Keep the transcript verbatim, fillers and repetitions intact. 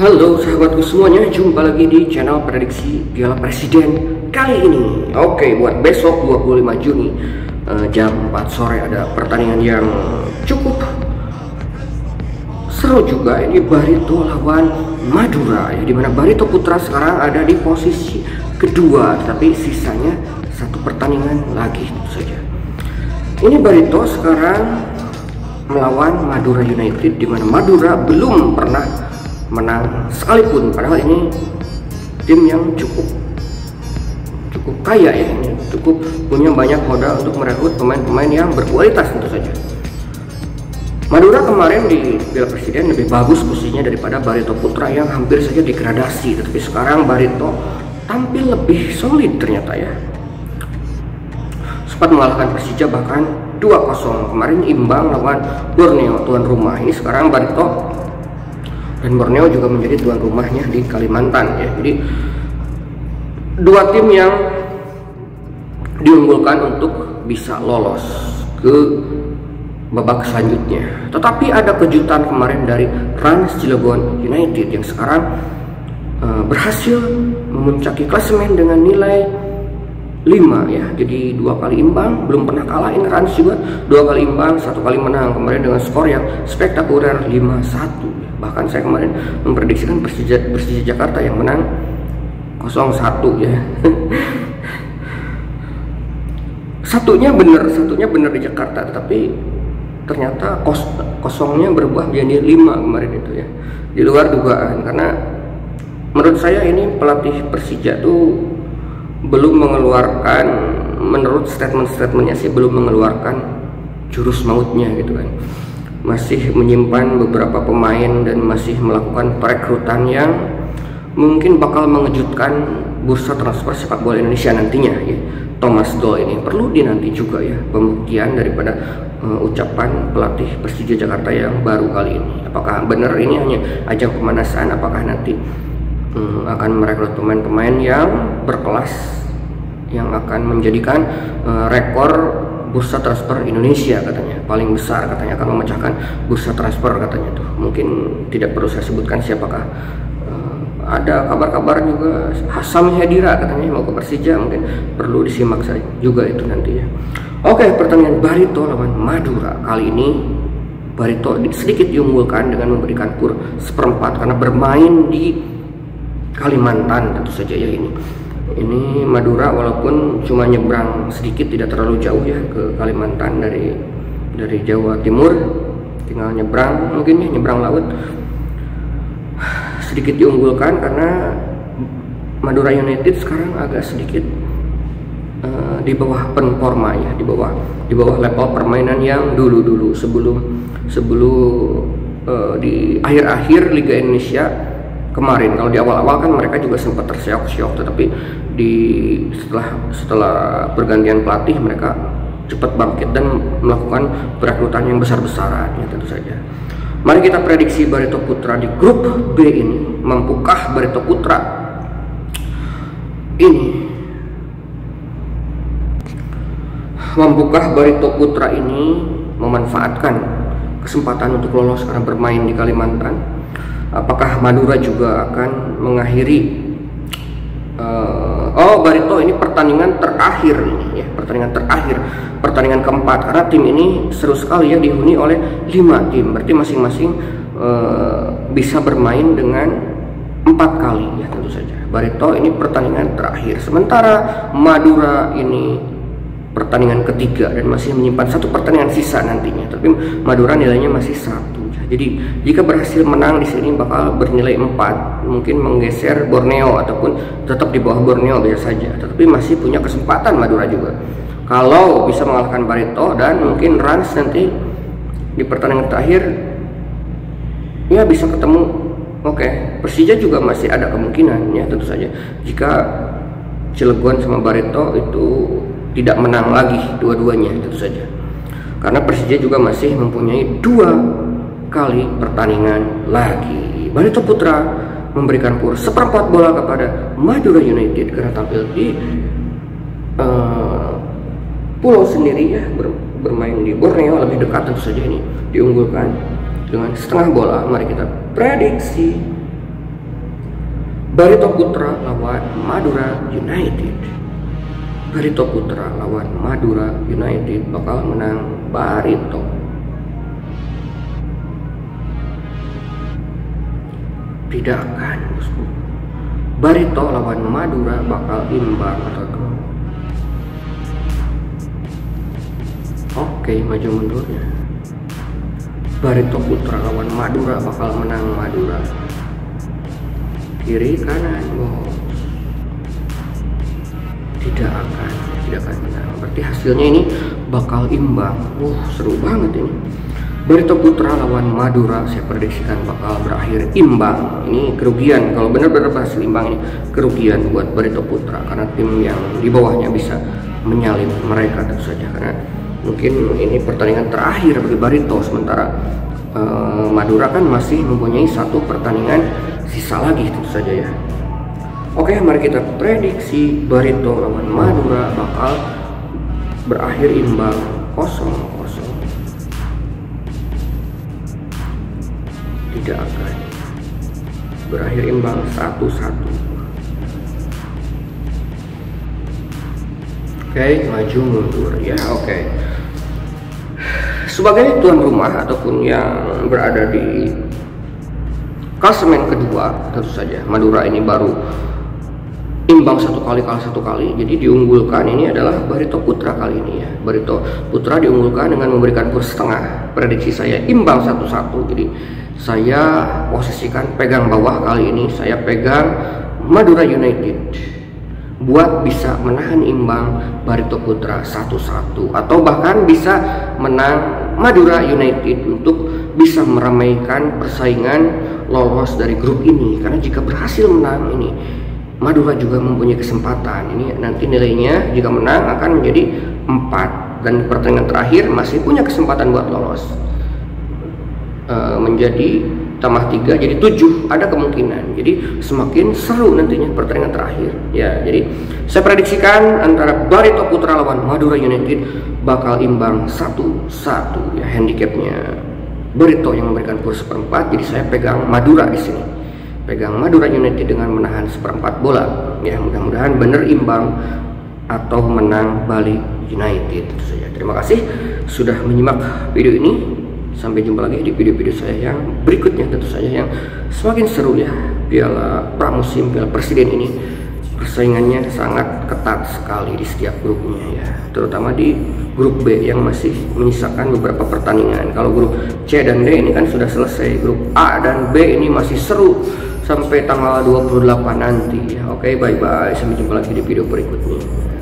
Halo sahabatku semuanya, jumpa lagi di channel prediksi Piala Presiden kali ini. Oke, buat besok dua puluh lima Juni eh, jam empat sore ada pertandingan yang cukup seru juga. Ini Barito lawan Madura ya, dimana Barito Putra sekarang ada di posisi kedua, tapi sisanya satu pertandingan lagi tentu saja. Ini Barito sekarang melawan Madura United, dimana Madura belum pernah menang sekalipun, padahal ini tim yang cukup cukup kaya ya, ini cukup punya banyak modal untuk merekrut pemain-pemain yang berkualitas tentu saja. Madura kemarin di Piala Presiden lebih bagus posisinya daripada Barito Putra yang hampir saja degradasi, tetapi sekarang Barito tampil lebih solid ternyata ya, sempat mengalahkan Persija bahkan dua kosong, kemarin imbang lawan Borneo tuan rumah. Ini sekarang Barito dan Borneo juga menjadi tuan rumahnya di Kalimantan ya. Jadi dua tim yang diunggulkan untuk bisa lolos ke babak selanjutnya. Tetapi ada kejutan kemarin dari Rans Cilegon United yang sekarang uh, berhasil memuncaki klasemen dengan nilai lima ya. Jadi dua kali imbang, belum pernah kalah. Ini Rans juga dua kali imbang, satu kali menang kemarin dengan skor yang spektakuler lima satu. Bahkan saya kemarin memprediksikan Persija, Persija Jakarta yang menang nol satu ya. Satunya benar, satunya benar di Jakarta, tetapi ternyata kos, kosongnya berubah menjadi lima kemarin itu ya. Di luar dugaan, karena menurut saya ini pelatih Persija tuh belum mengeluarkan, menurut statement-statementnya sih belum mengeluarkan jurus mautnya gitu kan. Masih menyimpan beberapa pemain dan masih melakukan perekrutan yang mungkin bakal mengejutkan bursa transfer sepak bola Indonesia nantinya ya. Thomas Doll ini perlu dinanti juga ya pembuktian daripada uh, ucapan pelatih Persija Jakarta yang baru kali ini. Apakah benar ini hanya ajang pemanasan, apakah nanti um, akan merekrut pemain-pemain yang berkelas yang akan menjadikan uh, rekor bursa transfer Indonesia katanya paling besar, katanya akan memecahkan bursa transfer katanya tuh. Mungkin tidak perlu saya sebutkan siapakah. Uh, ada kabar-kabar juga Hasam Hedira katanya mau ke Persija, mungkin perlu disimak saja juga itu nanti ya. Oke, pertandingan Barito lawan Madura kali ini Barito sedikit diunggulkan dengan memberikan kur seperempat karena bermain di Kalimantan tentu saja ya. Ini Ini Madura walaupun cuma nyebrang sedikit, tidak terlalu jauh ya ke Kalimantan dari dari Jawa Timur, tinggal nyebrang mungkin ya, nyebrang laut. Sedikit diunggulkan karena Madura United sekarang agak sedikit uh, di bawah performa ya, di bawah di bawah level permainan yang dulu-dulu sebelum sebelum uh, di akhir-akhir Liga Indonesia kemarin. Kalau di awal-awal kan mereka juga sempat terseok-seok, tetapi di setelah setelah pergantian pelatih mereka cepat bangkit dan melakukan perekrutan yang besar-besaran ya tentu saja. Mari kita prediksi Barito Putra di grup B ini, mampukah Barito Putra ini mampukah Barito Putra ini memanfaatkan kesempatan untuk lolos karena bermain di Kalimantan? Apakah Madura juga akan mengakhiri uh, oh Barito ini pertandingan terakhir ini ya, pertandingan terakhir, pertandingan keempat, karena tim ini seru sekali ya, dihuni oleh lima tim, berarti masing-masing uh, bisa bermain dengan empat kali ya tentu saja. Barito ini pertandingan terakhir, sementara Madura ini pertandingan ketiga dan masih menyimpan satu pertandingan sisa nantinya, tapi Madura nilainya masih satu. Jadi jika berhasil menang di sini bakal bernilai empat, mungkin menggeser Borneo ataupun tetap di bawah Borneo biasa saja. Tetapi masih punya kesempatan Madura juga kalau bisa mengalahkan Barito, dan mungkin Rans nanti di pertandingan terakhir ya bisa ketemu. Oke, Persija juga masih ada kemungkinan ya tentu saja jika Cilegon sama Barito itu tidak menang lagi dua-duanya tentu saja, karena Persija juga masih mempunyai dua kali pertandingan lagi. Barito Putra memberikan kur seperempat bola kepada Madura United karena tampil di uh, pulau sendiri ya, ber, bermain di Borneo lebih dekat tentu saja, ini diunggulkan dengan setengah bola. Mari kita prediksi Barito Putra lawan Madura United. Barito Putra lawan Madura United bakal menang Barito. Tidak akan, bosku. Barito lawan Madura bakal imbang atau draw. Oke, maju mundurnya. Barito Putra lawan Madura bakal menang Madura. Kiri kanan, bos. Tidak akan, tidak akan menang. Berarti hasilnya ini bakal imbang. Wah, seru banget ini. Barito Putra lawan Madura saya prediksikan bakal berakhir imbang. Ini kerugian, kalau benar-benar berhasil imbang ini kerugian buat Barito Putra karena tim yang di bawahnya bisa menyalip mereka tentu saja, karena mungkin ini pertandingan terakhir bagi Barito, sementara uh, Madura kan masih mempunyai satu pertandingan sisa lagi tentu saja ya. Oke, mari kita prediksi Barito lawan Madura bakal berakhir imbang kosong kosong. Tidak akan, berakhir imbang satu satu. Oke, maju mundur ya. Oke, sebagai tuan rumah ataupun yang berada di klasemen kedua, tentu saja Madura ini baru imbang satu kali, kalah satu kali, jadi diunggulkan ini adalah Barito Putra kali ini ya. Barito Putra diunggulkan dengan memberikan kurs setengah. Prediksi saya imbang satu satu, jadi saya posisikan pegang bawah kali ini, saya pegang Madura United buat bisa menahan imbang Barito Putra satu satu, atau bahkan bisa menang Madura United untuk bisa meramaikan persaingan lolos dari grup ini. Karena jika berhasil menang ini, Madura juga mempunyai kesempatan. Ini nanti nilainya jika menang akan menjadi empat, dan pertandingan terakhir masih punya kesempatan buat lolos e, menjadi tambah tiga jadi tujuh, ada kemungkinan. Jadi semakin seru nantinya pertandingan terakhir ya. Jadi saya prediksikan antara Barito Putra lawan Madura United bakal imbang satu satu ya. Handicapnya Barito yang memberikan kurs seperempat, jadi saya pegang Madura di sini. Pegang Madura United dengan menahan seperempat bola ya. Mudah-mudahan bener imbang atau menang Bali United itu saja. Terima kasih sudah menyimak video ini. Sampai jumpa lagi di video-video saya yang berikutnya, tentu saja yang semakin seru ya. Piala pramusim, Piala Presiden ini persaingannya sangat ketat sekali di setiap grupnya ya, terutama di grup B yang masih menyisakan beberapa pertandingan. Kalau grup C dan D ini kan sudah selesai, grup A dan B ini masih seru sampai tanggal dua puluh delapan nanti ya. Oke, bye bye, sampai jumpa lagi di video berikutnya.